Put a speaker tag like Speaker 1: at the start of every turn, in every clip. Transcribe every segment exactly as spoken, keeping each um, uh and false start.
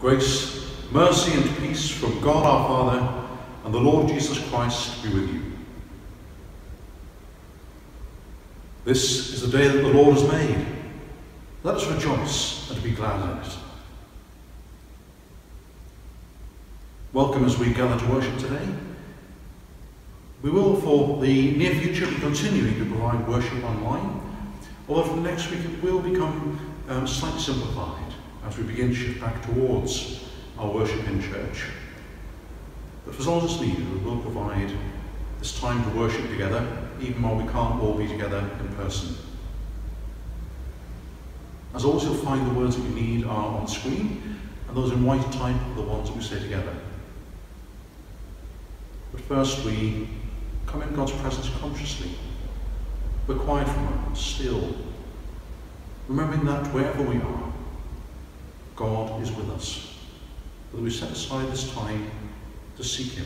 Speaker 1: Grace, mercy and peace from God our Father and the Lord Jesus Christ be with you. This is the day that the Lord has made. Let us rejoice and be glad in it. Welcome as we gather to worship today. We will, for the near future, be continuing to provide worship online, although from next week it will become um, slightly simplified as we begin to shift back towards our worship in church. But for as long as it's needed, we will provide this time to worship together, even while we can't all be together in person. As always, you'll find the words that you need are on screen, and those in white type are the ones that we say together. But first, we come in God's presence consciously. We're quiet for a moment, still, remembering that wherever we are, God is with us, that we set aside this time to seek him.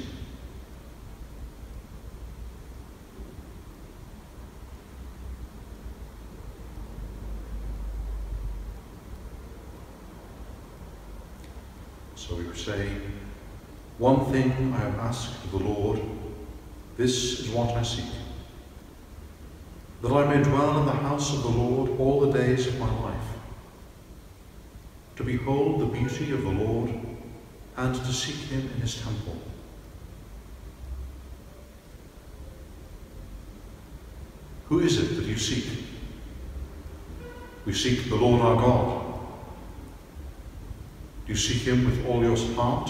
Speaker 1: So we say, one thing I have asked of the Lord, this is what I seek, that I may dwell in the house of the Lord all the days of my life, to behold the beauty of the Lord and to seek him in his temple. Who is it that you seek? We seek the Lord our God. Do you seek him with all your heart?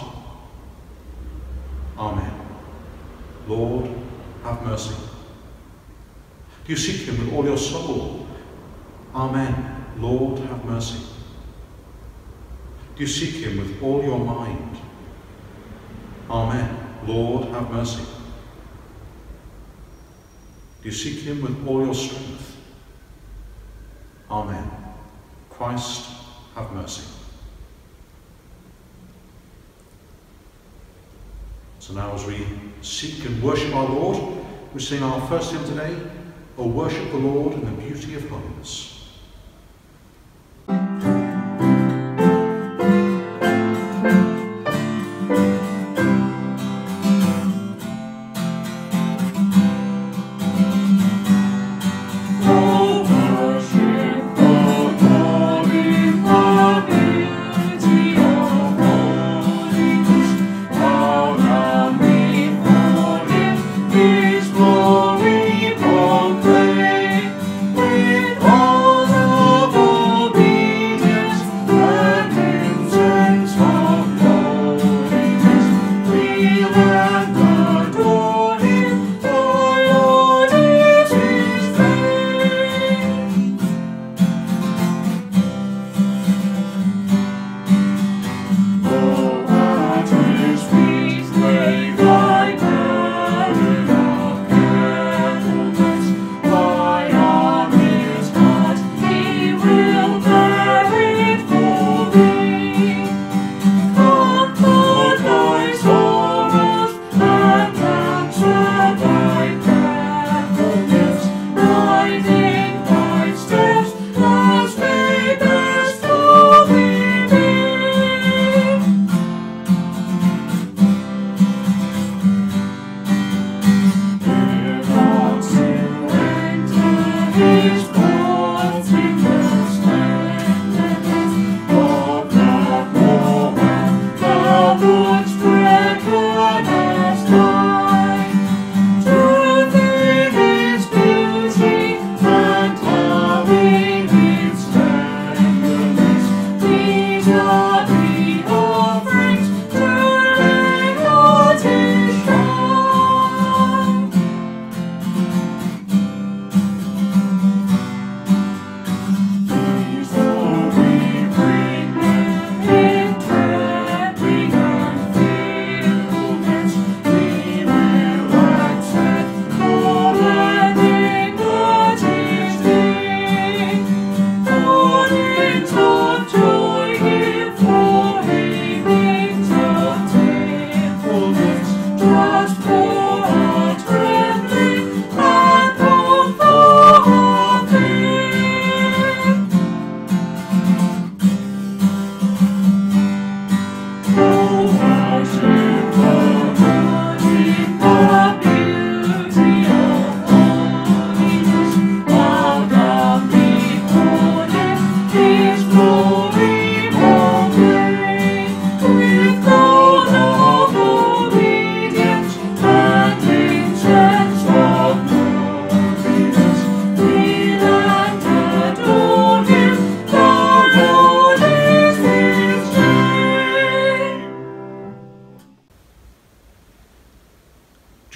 Speaker 1: Amen. Lord, have mercy. Do you seek him with all your soul? Amen. Lord, have mercy. Do you seek him with all your mind? Amen. Lord, have mercy. Do you seek him with all your strength? Amen. Christ, have mercy. So now as we seek and worship our Lord, we sing our first hymn today, O worship the Lord in the beauty of holiness.
Speaker 2: Oh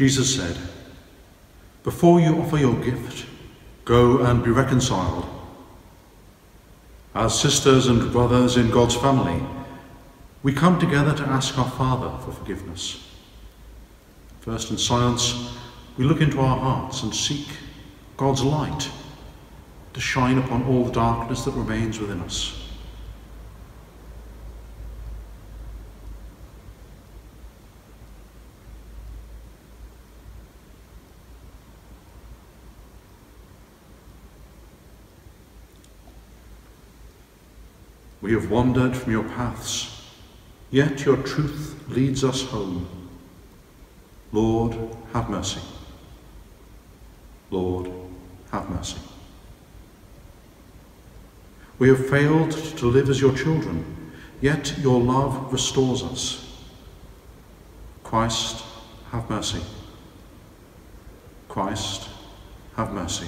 Speaker 1: Jesus said, "Before you offer your gift, go and be reconciled." As sisters and brothers in God's family, we come together to ask our Father for forgiveness. First, in silence, we look into our hearts and seek God's light to shine upon all the darkness that remains within us. We have wandered from your paths, yet your truth leads us home. Lord, have mercy. Lord, have mercy. We have failed to live as your children, yet your love restores us. Christ, have mercy. Christ, have mercy.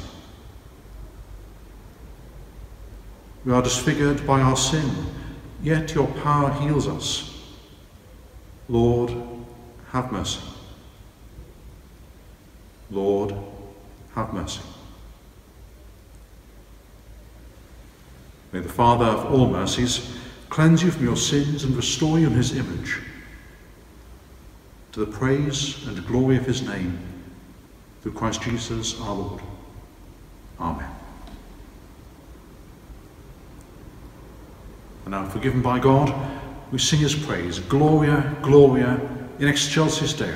Speaker 1: We are disfigured by our sin, yet your power heals us. Lord, have mercy. Lord, have mercy. May the Father of all mercies cleanse you from your sins and restore you in his image, to the praise and glory of his name, through Christ Jesus our Lord. Amen. And now, forgiven by God, we sing his praise, Gloria, Gloria, in excelsis Deo.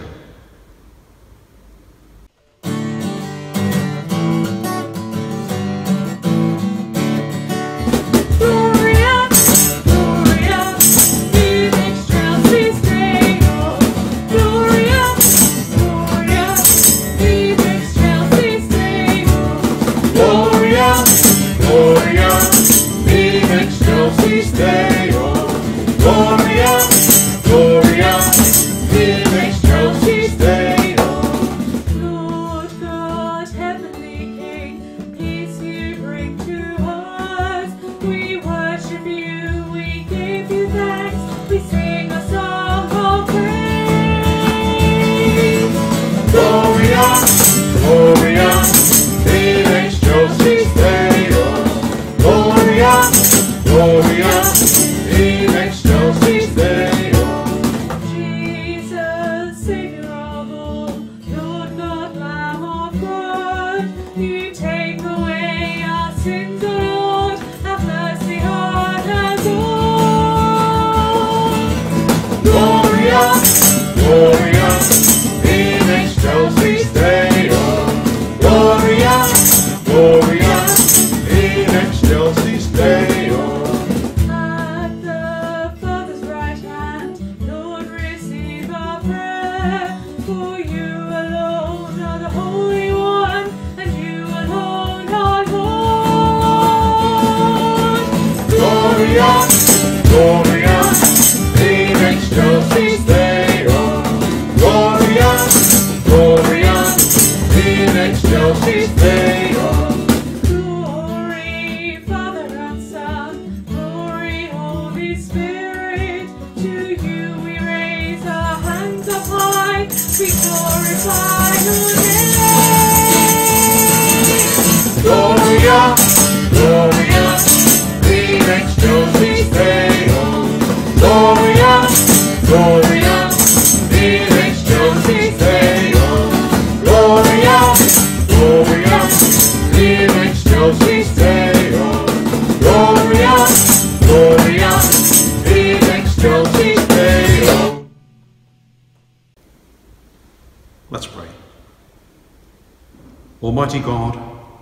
Speaker 1: Almighty God,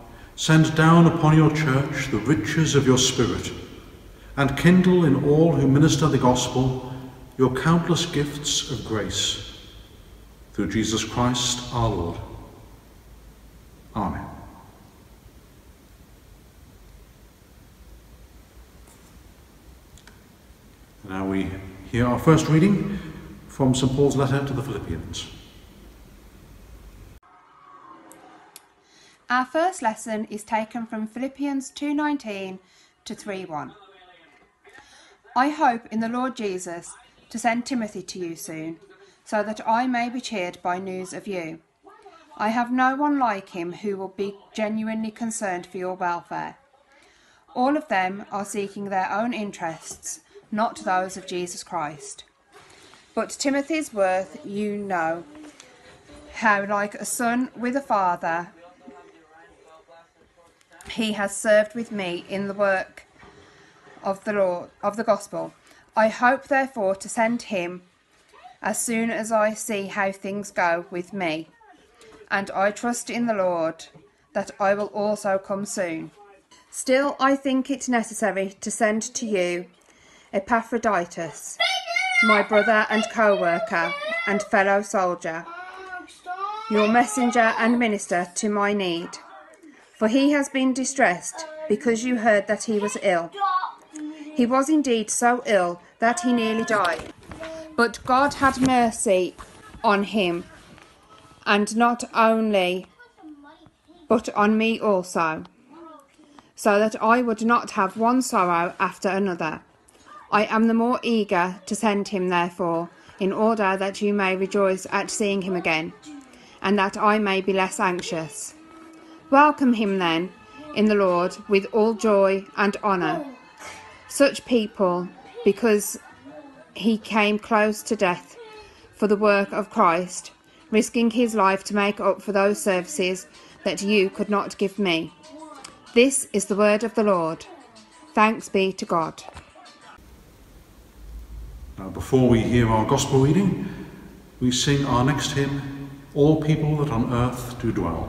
Speaker 1: send down upon your church the riches of your Spirit, and kindle in all who minister the gospel your countless gifts of grace. Through Jesus Christ our Lord. Amen. Now we hear our first reading from Saint Paul's letter to the Philippians.
Speaker 2: Our first lesson is taken from Philippians two nineteen to three one. I hope in the Lord Jesus to send Timothy to you soon, so that I may be cheered by news of you. I have no one like him who will be genuinely concerned for your welfare. All of them are seeking their own interests, not those of Jesus Christ. But Timothy's worth you know, how like a son with a father he has served with me in the work of the Lord, of the gospel. I hope therefore to send him as soon as I see how things go with me, and I trust in the Lord that I will also come soon. Still, I think it necessary to send to you Epaphroditus, my brother and co-worker and fellow soldier, your messenger and minister to my need. For he has been distressed because you heard that he was ill. He was indeed so ill that he nearly died. But God had mercy on him, and not only, but on me also, so that I would not have one sorrow after another. I am the more eager to send him, therefore, in order that you may rejoice at seeing him again, and that I may be less anxious. Welcome him, then, in the Lord with all joy and honour. Such people, because he came close to death for the work of Christ, risking his life to make up for those services that you could not give me. This is the word of the Lord. Thanks be to God.
Speaker 1: Now, before we hear our gospel reading, we sing our next hymn, All People That on Earth Do Dwell.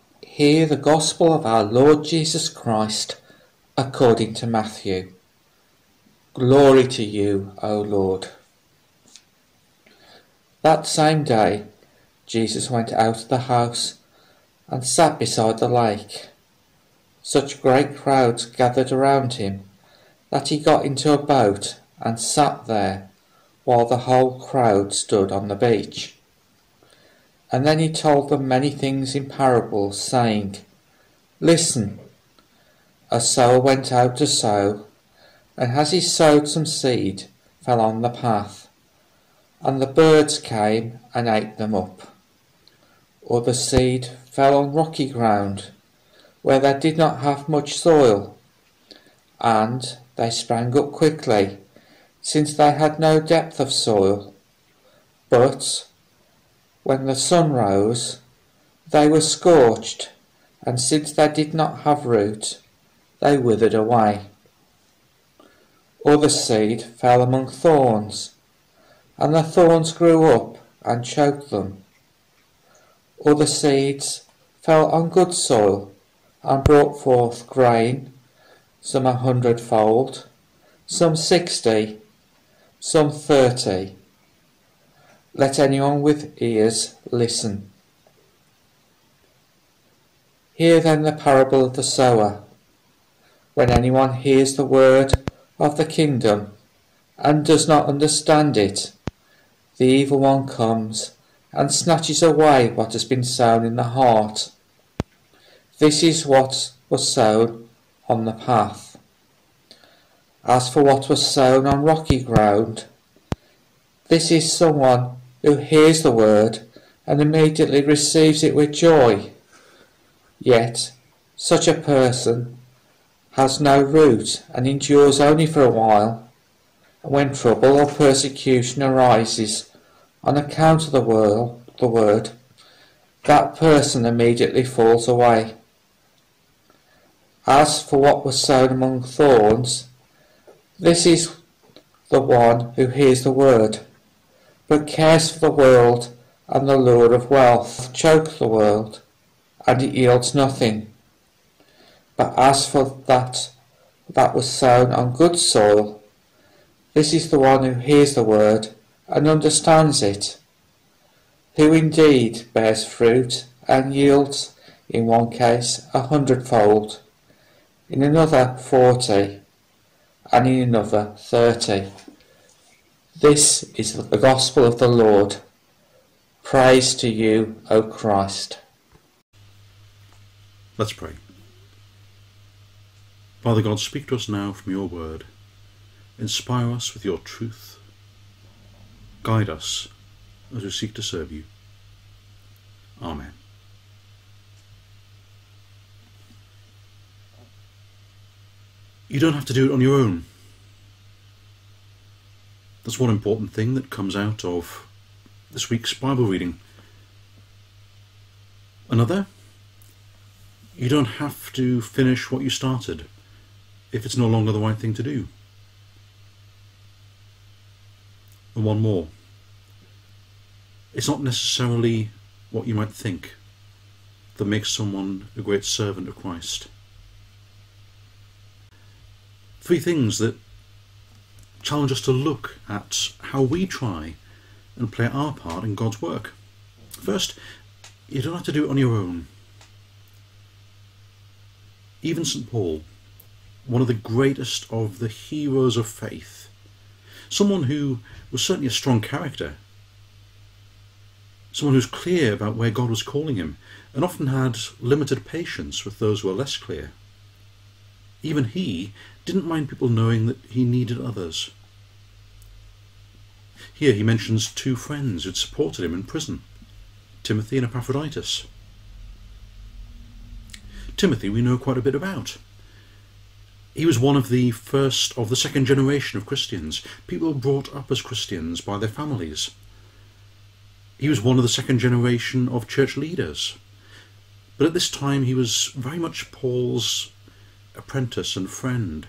Speaker 3: Hear the Gospel of our Lord Jesus Christ according to Matthew. Glory to you, O Lord. That same day, Jesus went out of the house and sat beside the lake. Such great crowds gathered around him that he got into a boat and sat there while the whole crowd stood on the beach. And then he told them many things in parables, saying, Listen, a sower went out to sow, and as he sowed, some seed fell on the path, and the birds came and ate them up. Or the seed fell on rocky ground, where they did not have much soil, and they sprang up quickly, since they had no depth of soil. But when the sun rose, they were scorched, and since they did not have root, they withered away. Or the seed fell among thorns, and the thorns grew up and choked them. Or the seeds fell on good soil, and brought forth grain, some a hundredfold, some sixty, some thirty. Let anyone with ears listen. Hear then the parable of the sower. When anyone hears the word of the kingdom and does not understand it, the evil one comes and snatches away what has been sown in the heart. This is what was sown on the path. As for what was sown on rocky ground, this is someone who hears the word and immediately receives it with joy. Yet such a person has no root and endures only for a while. And when trouble or persecution arises on account of the word, the word, that person immediately falls away. As for what was sown among thorns, this is the one who hears the word, but cares for the world and the lure of wealth, choke the world, and it yields nothing. But as for that that was sown on good soil, this is the one who hears the word and understands it, who indeed bears fruit and yields, in one case a hundredfold, in another forty, and in another thirty. This is the gospel of the Lord. Praise to you, O Christ.
Speaker 1: Let's pray. Father God, speak to us now from your word. Inspire us with your truth. Guide us as we seek to serve you. Amen. You don't have to do it on your own. That's one important thing that comes out of this week's Bible reading. Another, you don't have to finish what you started if it's no longer the right thing to do. And one more, it's not necessarily what you might think that makes someone a great servant of Christ. Three things that challenge us to look at how we try and play our part in God's work. First, you don't have to do it on your own. Even Saint Paul, one of the greatest of the heroes of faith, someone who was certainly a strong character, someone who was clear about where God was calling him, and often had limited patience with those who were less clear. Even he didn't mind people knowing that he needed others. Here he mentions two friends who'd supported him in prison, Timothy and Epaphroditus. Timothy we know quite a bit about. He was one of the first of the second generation of Christians, people brought up as Christians by their families. He was one of the second generation of church leaders, but at this time he was very much Paul's apprentice and friend.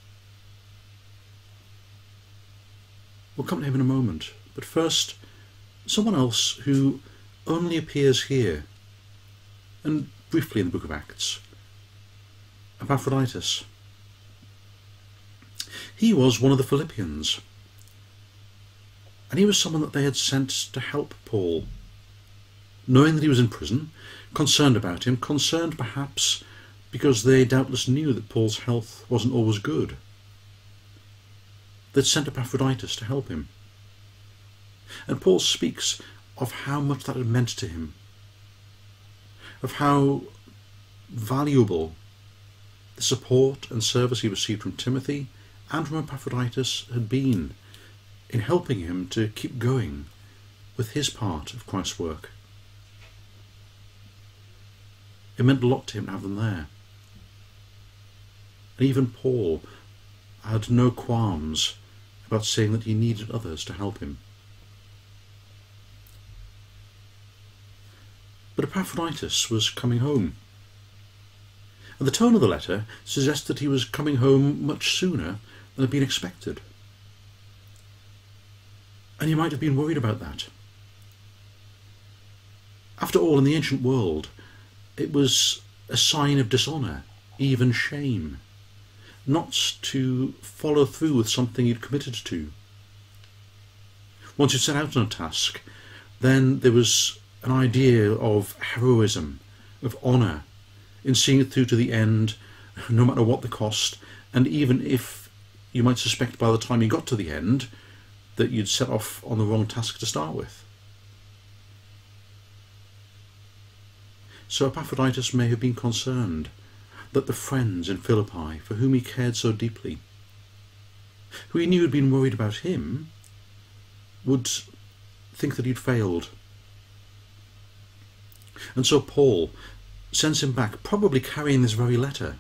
Speaker 1: We'll come to him in a moment, but first, someone else who only appears here, and briefly in the book of Acts, Epaphroditus. He was one of the Philippians, and he was someone that they had sent to help Paul, knowing that he was in prison, concerned about him, concerned perhaps because they doubtless knew that Paul's health wasn't always good. They'd sent Epaphroditus to help him. And Paul speaks of how much that had meant to him, of how valuable the support and service he received from Timothy and from Epaphroditus had been in helping him to keep going with his part of Christ's work. It meant a lot to him to have them there. And even Paul had no qualms about saying that he needed others to help him. But Epaphroditus was coming home, and the tone of the letter suggests that he was coming home much sooner than had been expected. And you might have been worried about that. After all, in the ancient world, it was a sign of dishonour, even shame, not to follow through with something you'd committed to. Once you'd set out on a task, then there was an idea of heroism, of honour, in seeing it through to the end, no matter what the cost, and even if you might suspect by the time you got to the end that you'd set off on the wrong task to start with. So Epaphroditus may have been concerned that the friends in Philippi, for whom he cared so deeply, who he knew had been worried about him, would think that he'd failed. And so Paul sends him back, probably carrying this very letter,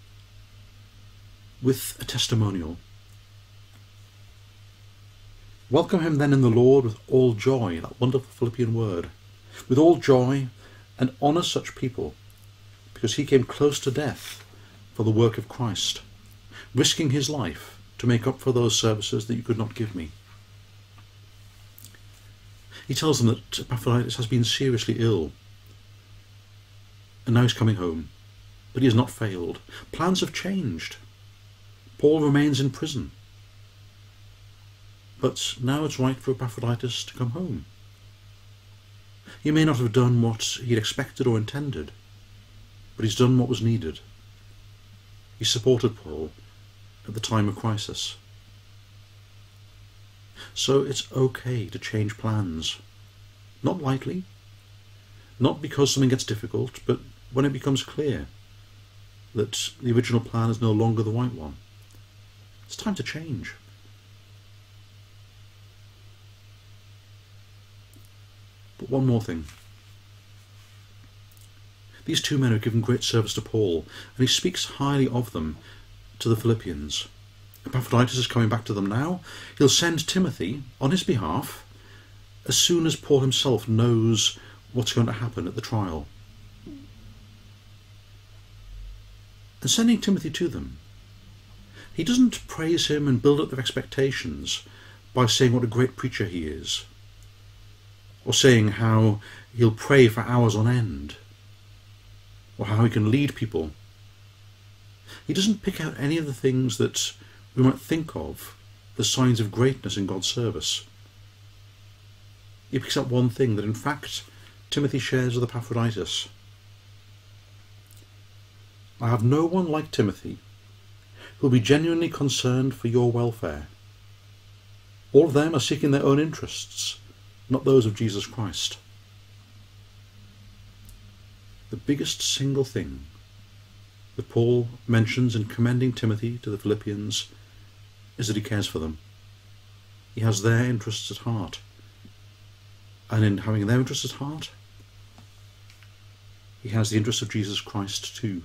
Speaker 1: with a testimonial. Welcome him then in the Lord with all joy, that wonderful Philippian word, with all joy, and honour such people, because he came close to death for the work of Christ, risking his life to make up for those services that you could not give me. He tells them that Epaphroditus has been seriously ill, and now he's coming home, but he has not failed. Plans have changed. Paul remains in prison, but now it's right for Epaphroditus to come home. He may not have done what he'd expected or intended, but he's done what was needed. He supported Paul at the time of crisis. So it's okay to change plans. Not lightly, not because something gets difficult, but when it becomes clear that the original plan is no longer the right one. It's time to change. But one more thing. These two men have given great service to Paul, and he speaks highly of them to the Philippians. Epaphroditus is coming back to them now. He'll send Timothy on his behalf as soon as Paul himself knows what's going to happen at the trial. And sending Timothy to them, he doesn't praise him and build up their expectations by saying what a great preacher he is, or saying how he'll pray for hours on end, or how he can lead people. He doesn't pick out any of the things that we might think of as signs of greatness in God's service. He picks out one thing that in fact Timothy shares with Epaphroditus. I have no one like Timothy who will be genuinely concerned for your welfare. All of them are seeking their own interests, not those of Jesus Christ. The biggest single thing that Paul mentions in commending Timothy to the Philippians is that he cares for them. He has their interests at heart. And in having their interests at heart, he has the interests of Jesus Christ too.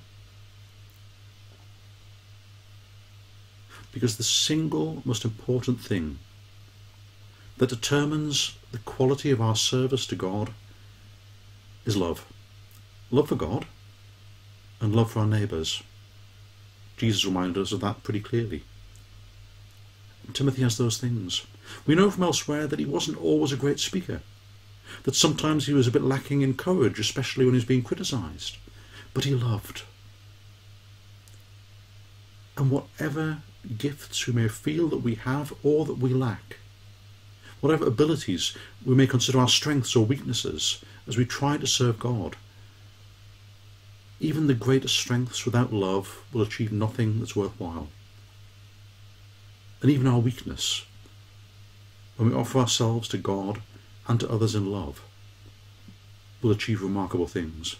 Speaker 1: Because the single most important thing that determines the quality of our service to God is love. Love for God and love for our neighbours. Jesus reminded us of that pretty clearly. And Timothy has those things. We know from elsewhere that he wasn't always a great speaker, that sometimes he was a bit lacking in courage, especially when he was being criticised. But he loved. And whatever gifts we may feel that we have or that we lack, whatever abilities we may consider our strengths or weaknesses as we try to serve God. Even the greatest strengths without love will achieve nothing that's worthwhile. And even our weakness, when we offer ourselves to God and to others in love, will achieve remarkable things.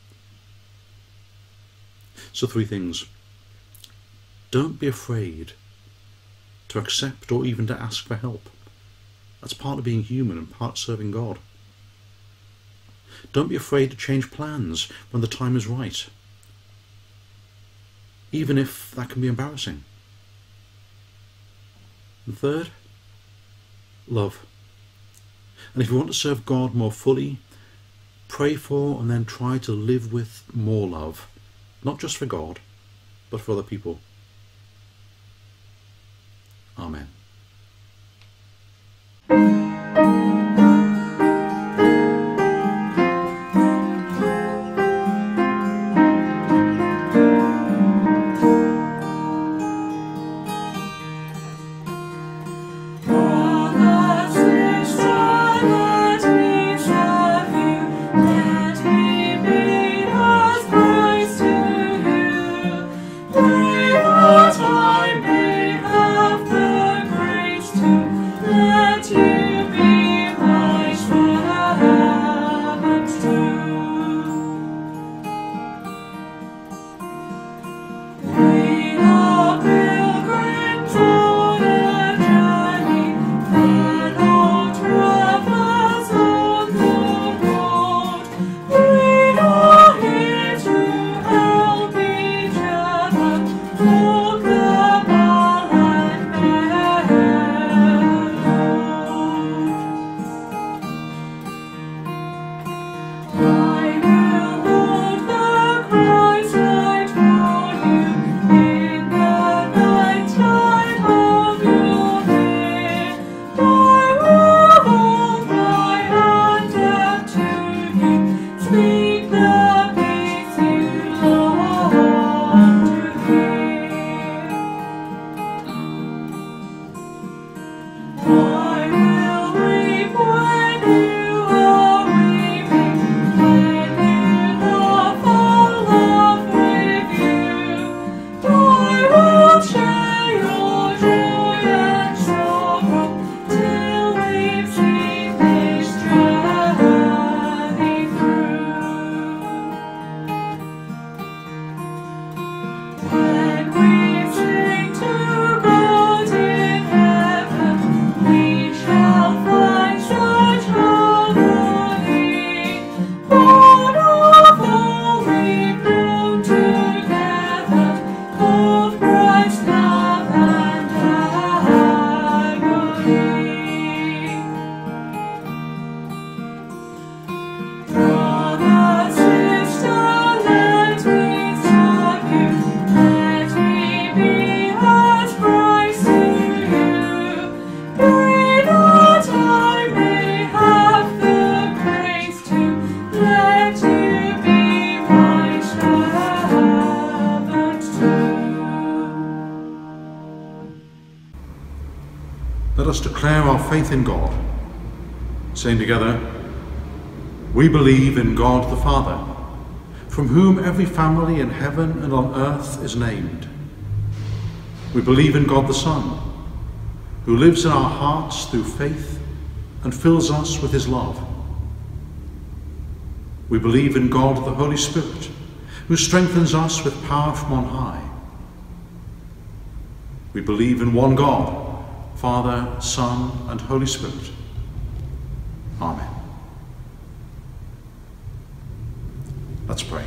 Speaker 1: So three things. Don't be afraid to accept or even to ask for help. That's part of being human and part of serving God. Don't be afraid to change plans when the time is right, even if that can be embarrassing. And third, love. And if you want to serve God more fully, pray for and then try to live with more love, not just for God, but for other people. Amen. Let us declare our faith in God, saying together, "We believe in God the Father, from whom every family in heaven and on earth is named. We believe in God the Son, who lives in our hearts through faith and fills us with his love. We believe in God the Holy Spirit, who strengthens us with power from on high. We believe in one God, Father, Son, and Holy Spirit. Amen." Let's pray.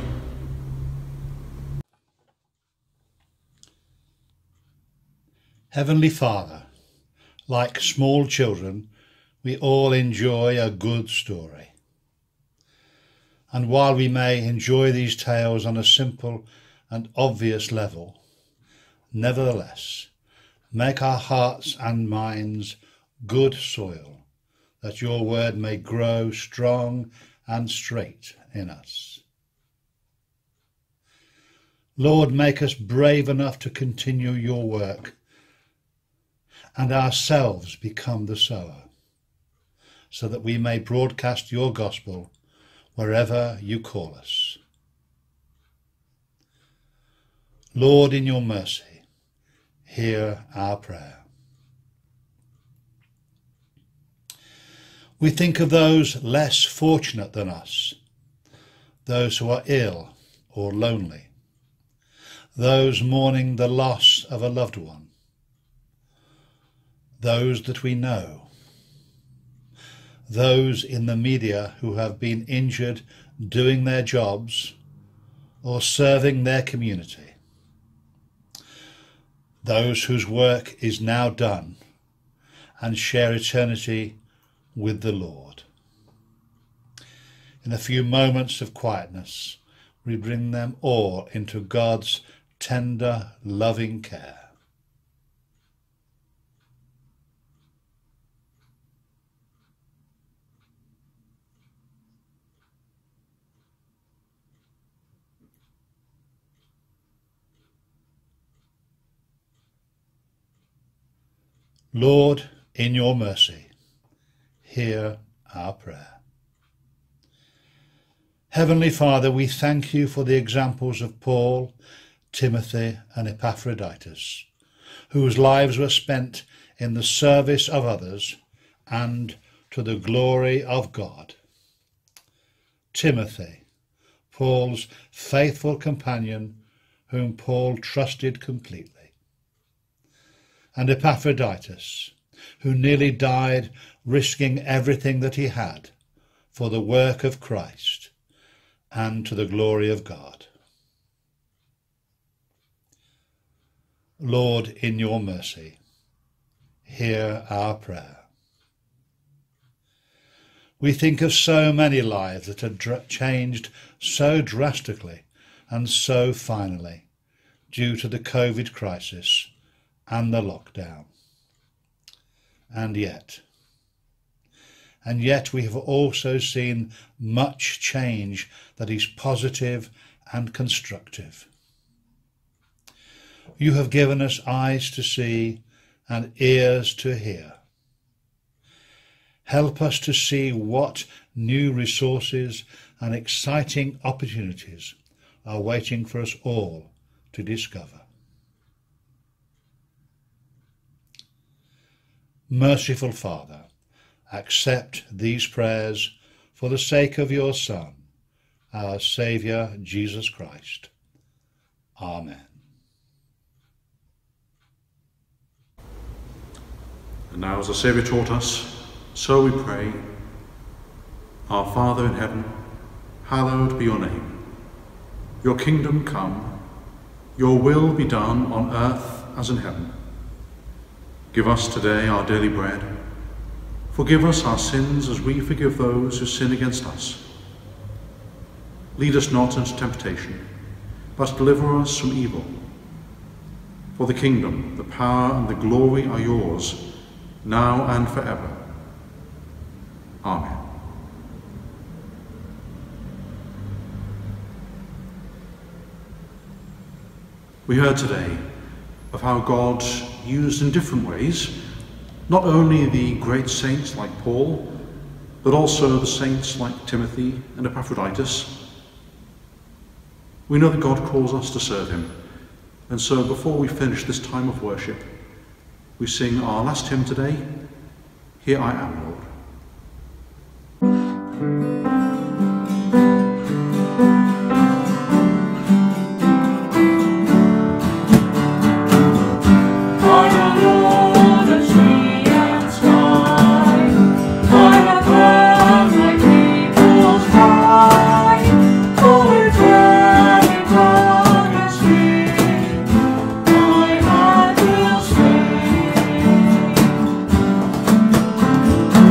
Speaker 4: Heavenly Father, like small children, we all enjoy a good story. And while we may enjoy these tales on a simple and obvious level, nevertheless, make our hearts and minds good soil, that your word may grow strong and straight in us. Lord, make us brave enough to continue your work and ourselves become the sower, so that we may broadcast your gospel wherever you call us. Lord, in your mercy, hear our prayer. We think of those less fortunate than us, those who are ill or lonely, those mourning the loss of a loved one, those that we know, those in the media who have been injured doing their jobs or serving their community, those whose work is now done and share eternity with the Lord. In a few moments of quietness, we bring them all into God's tender, loving care. Lord, in your mercy, hear our prayer. Heavenly Father, we thank you for the examples of Paul, Timothy, and Epaphroditus, whose lives were spent in the service of others and to the glory of God. Timothy, Paul's faithful companion, whom Paul trusted completely, and Epaphroditus, who nearly died risking everything that he had for the work of Christ and to the glory of God. Lord, in your mercy, hear our prayer. We think of so many lives that are dr- changed so drastically and so finally due to the COVID crisis and the lockdown. And yet, and yet we have also seen much change that is positive and constructive. You have given us eyes to see and ears to hear. Help us to see what new resources and exciting opportunities are waiting for us all to discover. Merciful Father, accept these prayers for the sake of your Son, our Saviour, Jesus Christ. Amen.
Speaker 1: And now, as the Saviour taught us, so we pray. Our Father in heaven, hallowed be your name. Your kingdom come, your will be done on earth as in heaven. Give us today our daily bread. Forgive us our sins as we forgive those who sin against us. Lead us not into temptation, but deliver us from evil. For the kingdom, the power, and the glory are yours, now and forever. Amen. We heard today of how God used in different ways not only the great saints like Paul, but also the saints like Timothy and Epaphroditus. We know that God calls us to serve him, and so before we finish this time of worship, we sing our last hymn today, Here I Am, Lord.
Speaker 5: I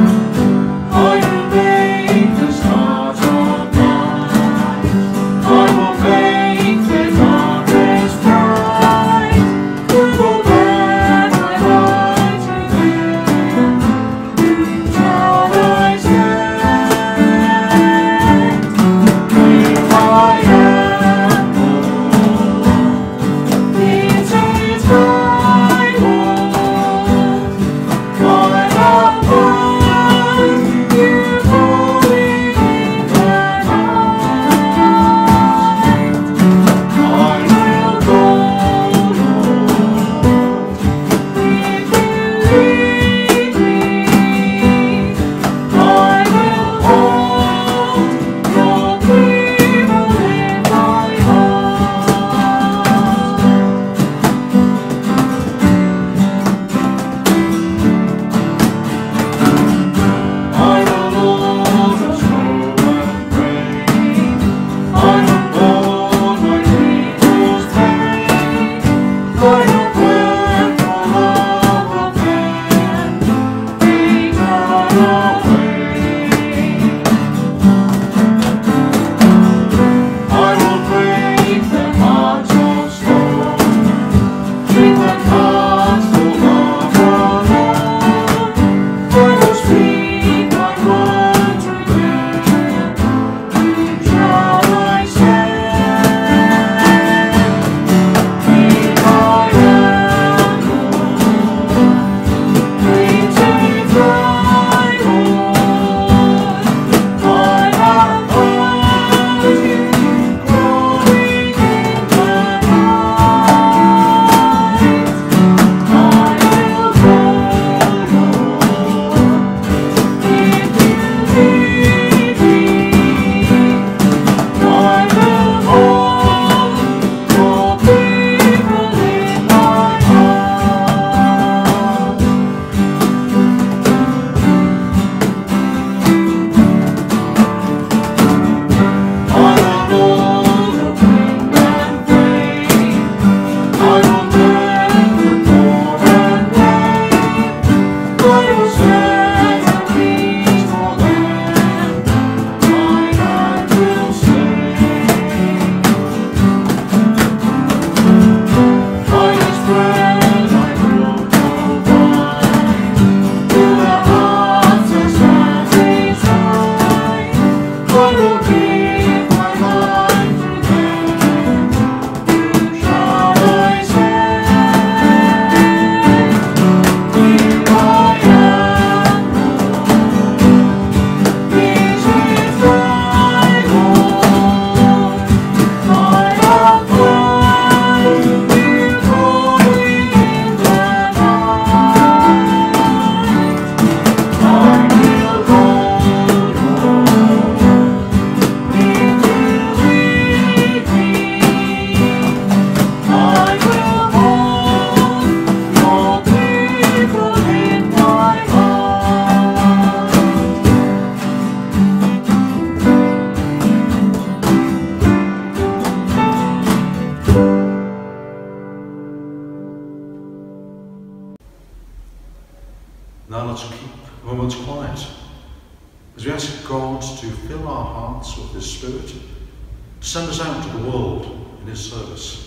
Speaker 1: as we ask God to fill our hearts with His Spirit, to send us out to the world in His service.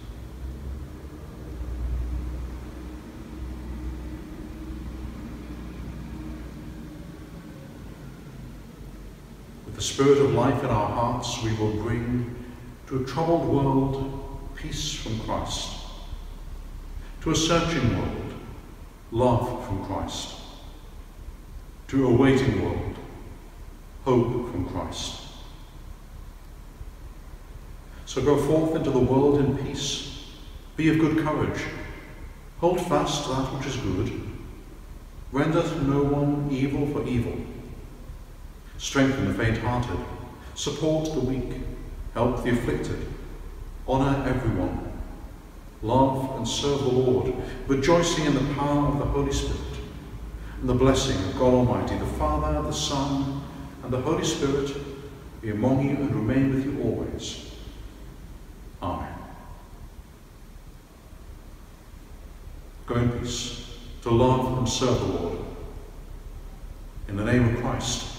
Speaker 1: With the Spirit of life in our hearts, we will bring to a troubled world peace from Christ, to a searching world love from Christ, to a waiting world hope from Christ. So go forth into the world in peace, be of good courage, hold fast to that which is good, render to no one evil for evil, strengthen the faint-hearted, support the weak, help the afflicted, honour everyone, love and serve the Lord, rejoicing in the power of the Holy Spirit, and the blessing of God Almighty, the Father, the Son, and the Holy Spirit be among you and remain with you always. Amen. Go in peace to love and serve the Lord. In the name of Christ.